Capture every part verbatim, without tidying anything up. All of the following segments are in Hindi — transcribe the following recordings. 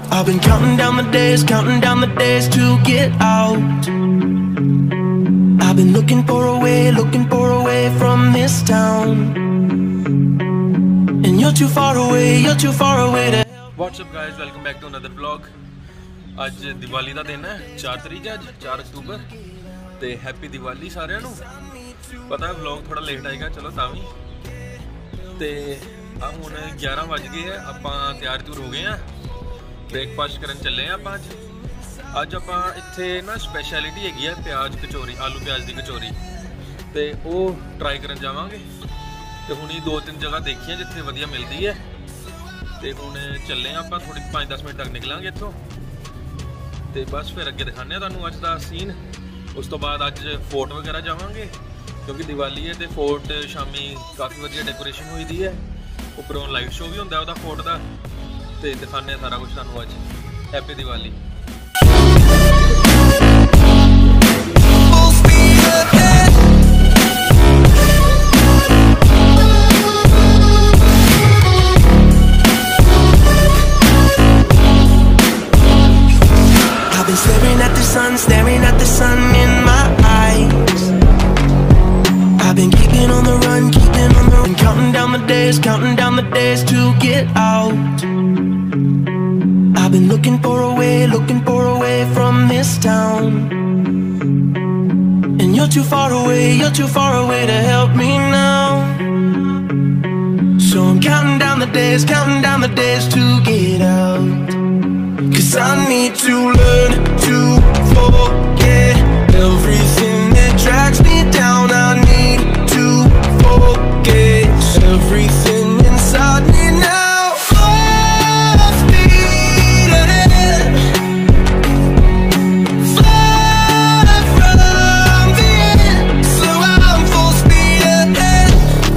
I've been counting down the days, counting down the days to get out. I've been looking for a way, looking for a way from this town. And you're too far away, you're too far away to help. What's up guys, welcome back to another vlog. आज दिवाली का दिन है, चार तारीख है, चार अक्टूबर। तो हैप्पी दिवाली सारिਆਂ ਨੂੰ। पता है व्लॉग थोड़ा लेट आएगा, चलो तावी। तो अब हुण ग्यारह बज गए हैं, आप तैयार तुर हो गए हैं, ब्रेकफास्ट करन चले हैं आप। अज अज आप इत्थे ना स्पैशलिटी हैगी है प्याज कचौरी, आलू प्याज की कचौरी, तो वो ट्राई करन जावांगे। तो हुण ही दो तीन जगह देखी है जिथे वधिया मिलती है, तो हुण चले हैं आप, थोड़ी पाँच दस मिनट तक निकलांगे इत्थों। तो बस फिर अगे दिखाने तुहानूं अज दा सीन। उस तो बाद अज फोर्ट वगैरह जावांगे, क्योंकि दिवाली है तो फोर्ट शामी काफ़ी वधिया डेकोरेशन हुई दी है, उपरों लाइट शो भी होंदा उहदा फोर्ट का। तो दिखाने सारा कुछ तुहानूं अज। Happy Diwali. Staring at the sun, staring at the sun in my eyes. I've been keeping on the run, keeping on the run, counting down the days, counting down the days to get out. I've been looking for a way, looking for a way from this town. And you're too far away, you're too far away to help me now. So I'm counting down the days, counting down the days to get out. Cause I need to learn to forget everything that drags me down. I need to forget everything inside me now. Full speed ahead, fly from the end, so I'm full speed ahead.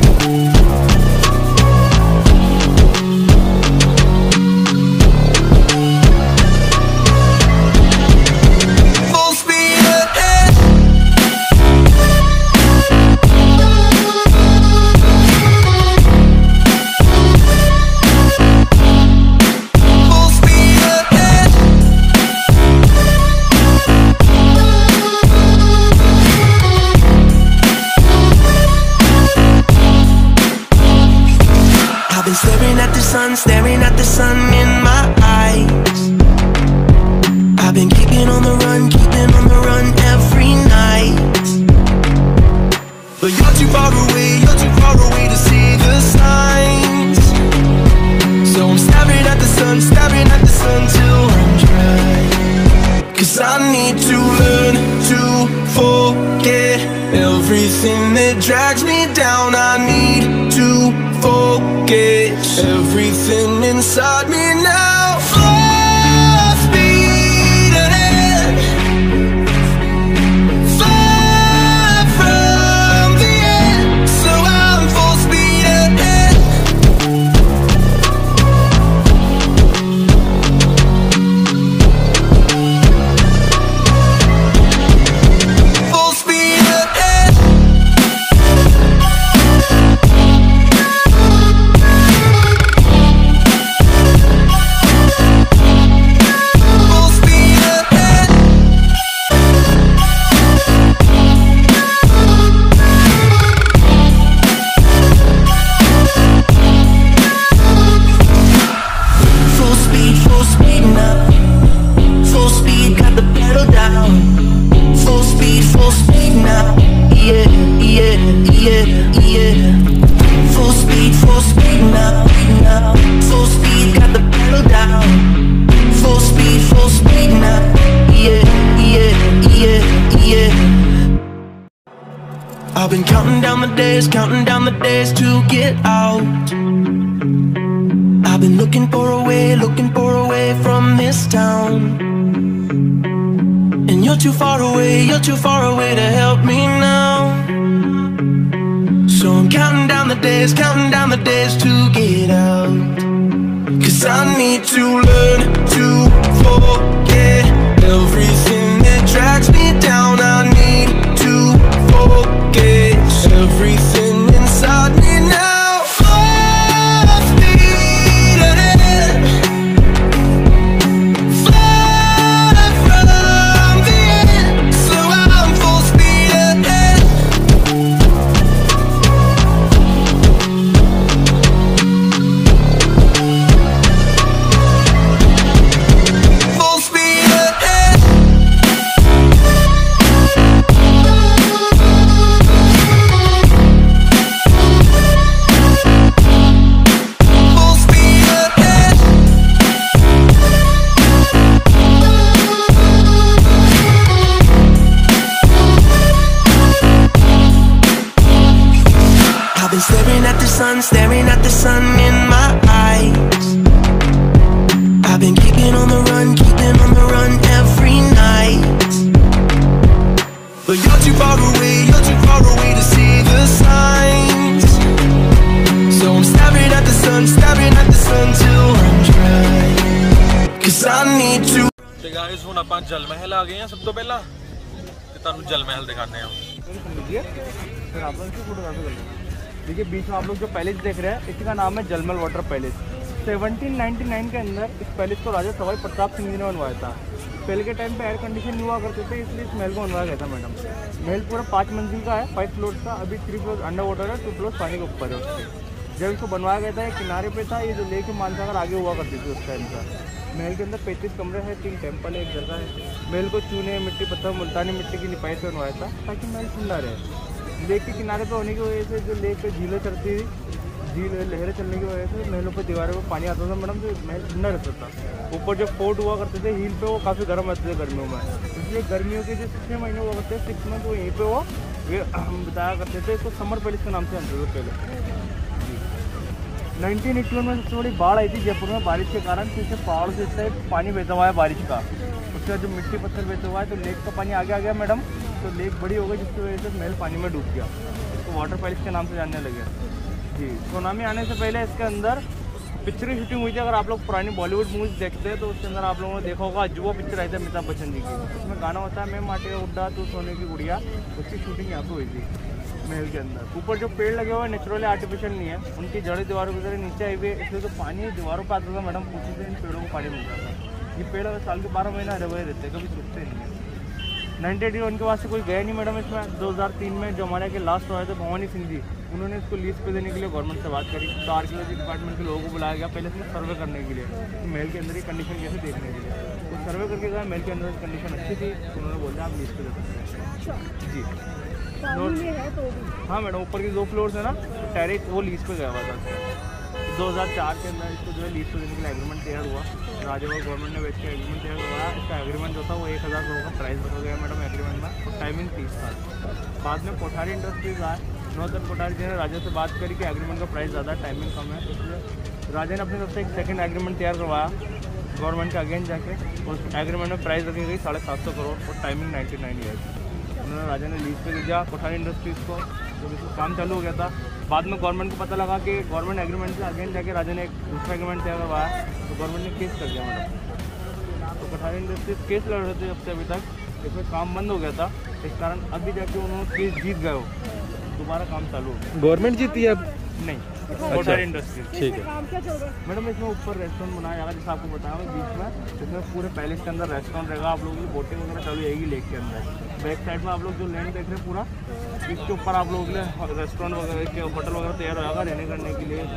Staring at the sun, staring at the sun in my eyes. I've been keeping on the run, keeping on the run every night. But you're too far away, you're too far away to see the signs. So I'm staring at the sun, staring at the sun till I'm dry. Cause I need to learn to forget everything that drags me down. I need to forget everything inside me now. Full speed ahead, fly from the end, so I'm full speed ahead. Full speed ahead. I've been counting down the days, counting down the days to get out. I've been looking for a way, looking for a way from this town. And you're too far away, you're too far away to help me now. So I'm counting down the days, counting down the days to get out. Cause I need to learn to forget everything that drags me down. I need to forget everything inside me now. Full speed ahead, the sun, staring at the sun in my eyes. I've been keeping on the run, keeping on the run every night. But you're too far away, you're too far away to see the signs. So I'm staring at the sun, staring at the sun till I'm dry. Cause I need to. ਤੇ ਗਾਇਸ ਹੁਣ ਆਪਾਂ ਜਲ ਮਹਿਲ ਆ ਗਏ ਆ ਸਭ ਤੋਂ ਪਹਿਲਾਂ ਤੇ ਤੁਹਾਨੂੰ ਜਲ महल दिखाने हैं। फिर आप लोग इसकी फोटोग्राफी कर लेंगे। देखिए बीच में आप लोग जो पैलेस देख रहे हैं इसका नाम है Jalmahal water palace. Seventeen ninety nine के अंदर इस पैलेस को राजा सवाई प्रताप सिंह जी ने बनवाया था। पहले के टाइम पे एयर कंडीशन नहीं हुआ करते थे, इसलिए इस महल को बनवाया गया था मैडम। महल पूरा पाँच मंजिल का है, फाइव फ्लोर का। अभी थ्री फ्लोर अंडर वाटर है, टू फ्लोर पानी के ऊपर है उसके। जब इसको बनवाया गया था ये किनारे पे था, ये जो लेक मानसागर आगे हुआ करती थी उस टाइम का। महल के अंदर पैंतीस कमरे हैं, तीन टेम्पल है, एक जगह है। महल को चूने मिट्टी पत्थर मुल्तानी मिट्टी की लिपाई से बनवाया था ताकि महल ठंडा रहे। लेक के किनारे पे होने की वजह से जो लेक पे झीलें चलती थी, झील लहरें चलने की वजह से महलों पर दीवारों पर पानी आता था मैडम, तो महल ठंडा रहता था। ऊपर जो फोर्ट हुआ करते थे हिल पे, वो काफ़ी गर्म रहते थे गर्मियों में, इसलिए गर्मियों के जो छः महीने हुआ करते थे सिक्स मंथ, वो यहीं पे वो बताया करते थे। इसको समर पैलेस के नाम से जानते थे पहले। नाइनटीन एट्टी वन में सबसे बड़ी बाढ़ आई थी जयपुर में बारिश के कारण, पीछे पहाड़ से इतना पानी बहता हुआ है बारिश का। उसके बाद जो मिट्टी पत्थर बहता हुआ है तो लेक का पानी आगे आ गया मैडम, तो लेक बड़ी हो गई जिसकी वजह से महल पानी में डूब गया। इसको वाटर पैलेस के नाम से जानने लगे जी। सुनामी आने से पहले इसके अंदर पिक्चर की शूटिंग हुई थी। अगर आप लोग पुरानी बॉलीवुड मूवीज देखते हैं तो उसके अंदर आप लोगों ने देखा होगा अजूबा पिक्चर आई थी अमिताभ बच्चन जी की। उसमें गाना होता है मैं माटे उड्डा तू सोने की गुड़िया, उसकी शूटिंग यहाँ पर हुई थी महल के अंदर। ऊपर जो पेड़ लगे हुए हैं नेचुरली आर्टिफिशियल नहीं है, उनकी जड़ें दीवारों की तरह नीचे आई हुई है, इसलिए तो पानी दीवारों पर आता था मैडम, पूछी से इन पेड़ों को पानी मिलता था। ये पेड़ अगर साल के बारह महीना हरे भरे रहते हैं, कभी सूखते नहीं है। नाइनटीन एटी वन के बाद से कोई गया नहीं मैडम इसमें। दो हज़ार तीन में जो हमारे के लास्ट हुआ थे भवानी सिंह जी, उन्होंने इसको लीज पे देने के लिए गवर्नमेंट से बात करी, तो आर्कियोलॉजी डिपार्टमेंट के लोगों को बुलाया गया पहले इसमें सर्वे करने के लिए, तो महल के अंदर की कंडीशन कैसे देखने के लिए। तो सर्वे करके गया, महल के अंदर की कंडीशन अच्छी थी, तो उन्होंने बोला आप लीज पे दे सकते हैं जी। हाँ मैडम, ऊपर के दो फ्लोर्स है ना, टेरेस वो लीज पे गया हुआ था। दो हज़ार चार के अंदर इसको जो है लीज पे देने के लिए एग्रीमेंट तैयार हुआ, राजभवन गवर्नमेंट ने बैठ के एग्रीमेंट तैयार हुआ। इसका एग्रीमेंट जो था वो एक हज़ार करोड़ का प्राइस रखा गया मैडम एग्रीमेंट में, और टाइमिंग तीस साल। बाद में कोठारी इंडस्ट्रीज आए, नौतन कोठारी जी ने राजा से बात करी कि एग्रीमेंट का प्राइस ज़्यादा टाइमिंग कम है, इसलिए राजा ने अपनी तरफ से एक सेकेंड एग्रीमेंट तैयार करवाया गवर्नमेंट का अगेंस्ट जाके। उस एग्रीमेंट में प्राइस रखी गई साढ़े सात सौ करोड़ और टाइमिंग नाइन्टी नाइन ईयर्स। उन्होंने राजा ने लीज पे दे दिया कोठारी इंडस्ट्रीज़ को, जब इसको काम चालू हो गया था। बाद में गवर्नमेंट को पता लगा कि गवर्नमेंट एग्रीमेंट से अगेंस्ट जाके राजा ने एक दूसरा एग्रीमेंट तैयार करवाया, तो गवर्नमेंट ने केस कर दिया मैडम। तो कोठारी इंडस्ट्रीज केस लड़ रहे थे अब से अभी तक, इसमें काम बंद हो गया था, इस कारण अभी जाके उन्होंने केस जीत गए हो, दोबारा काम चालू हो गया। गवर्नमेंट जीती है अब? नहीं, कोठारी इंडस्ट्रीज। ठीक है मैडम, इसमें ऊपर रेस्टोरेंट बनाया जाएगा जैसे आपको बताया बीच में, इसमें पूरे पैलेस के अंदर रेस्टोरेंट रहेगा, आप लोगों की बोटिंग वगैरह चालू रहेगी लेक के अंदर। बैक साइड में आप लोग जो लैंड देख रहे हैं पूरा, इसके ऊपर आप लोगों के लिए रेस्टोरेंट वगैरह के होटल वगैरह तैयार हो जाएगा रहने करने के लिए।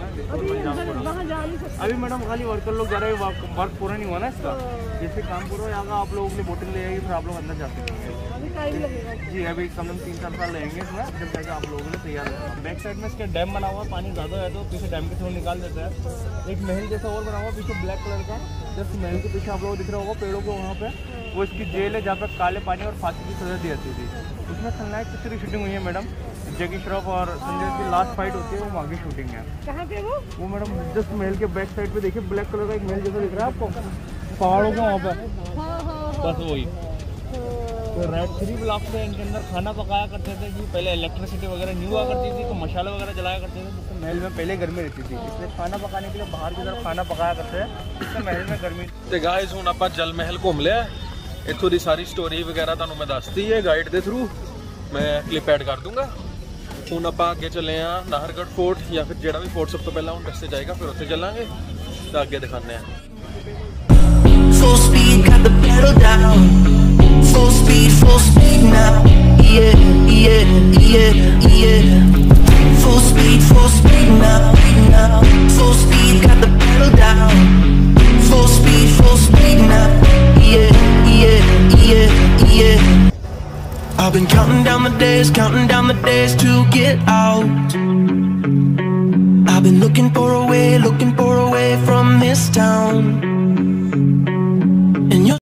अभी मैडम खाली वर्कर लोग जा रहे हैं, वर्क पूरा नहीं हुआ ना इसका, जैसे काम पूरा हो जाएगा आप लोगों के लिए बोटिंग ले जाएगी, फिर आप लोग अंदर जा सकते हैं जी। अभी कम से कम तीन चार साल लगेंगे इसमें, जब जाकर आप लोगों के लिए तैयार होगा। बैक साइड में इसके डैम बना हुआ, पानी ज़्यादा है तो पीछे डैम के थ्रू निकाल देता है। एक महल जैसा और बना हुआ पीछे ब्लैक कलर का, जस्ट महल के पीछे आप लोगों को दिख रहा होगा पेड़ों को, वहाँ पे वो इसकी जेल है जहाँ पर काले पानी और फांसी की सजा दी जाती थी। उसमें सनलाइट पिक्चर की शूटिंग हुई है मैडम, जैकी श्रॉफ और संजय की लास्ट फाइट होती है, वो वहाँ की शूटिंग है। कहाँ पे वो वो मैडम जस्ट महल के बैक साइड पे देखिए, ब्लैक कलर का एक महल जैसा दिख रहा है आपको पहाड़ों का, वहाँ पे बस वही। तो रेड थ्री ब्लॉक से इनके अंदर खाना पकाया करते थे कि पहले इलेक्ट्रिसिटी वगैरह नहीं हुआ करती थी, तो मसाला वगैरह जलाया करते थे, जिससे महल में पहले गर्मी रहती थी, इसलिए खाना पकाने के लिए बाहर की तरफ खाना पकाया करते हैं, जिससे महल में गर्मी। ਤੇ ਗਾਇਸ ਹੁਣ ਆਪਾਂ ਜਲ ਮਹਿਲ ਘੁੰਮ ਲਿਆ, ਇੱਥੋਂ ਦੀ ਸਾਰੀ ਸਟੋਰੀ ਵਗੈਰਾ ਤੁਹਾਨੂੰ ਮੈਂ ਦੱਸਤੀ ਹੈ ਗਾਈਡ ਦੇ ਥਰੂ, ਮੈਂ ਕਲਿੱਪ ਐਡ ਕਰ ਦੂੰਗਾ। ਹੁਣ ਆਪਾਂ ਅੱਗੇ ਚੱਲੇ ਆ ਨਾਹਰਗੜ੍ਹ ਫੋਰਟ, ਜਾਂ ਫਿਰ ਜਿਹੜਾ ਵੀ ਫੋਰਟ ਸਭ ਤੋਂ ਪਹਿਲਾਂ ਹੁਣ ਰਸਤੇ ਜਾਏਗਾ, ਫਿਰ ਉੱਥੇ ਚੱਲਾਂਗੇ ਤਾਂ ਅੱਗੇ ਦਿਖਾਉਂਦੇ ਆ। Full speed, got the pedal down. Full speed, full speed now. Yeah, yeah, yeah, yeah. Full speed, full speed now, now. Full speed, got the pedal down. Full speed, full speed now. Yeah, yeah, yeah, yeah. I've been counting down the days, counting down the days to get out. I've been looking for a way, looking for a way from this town.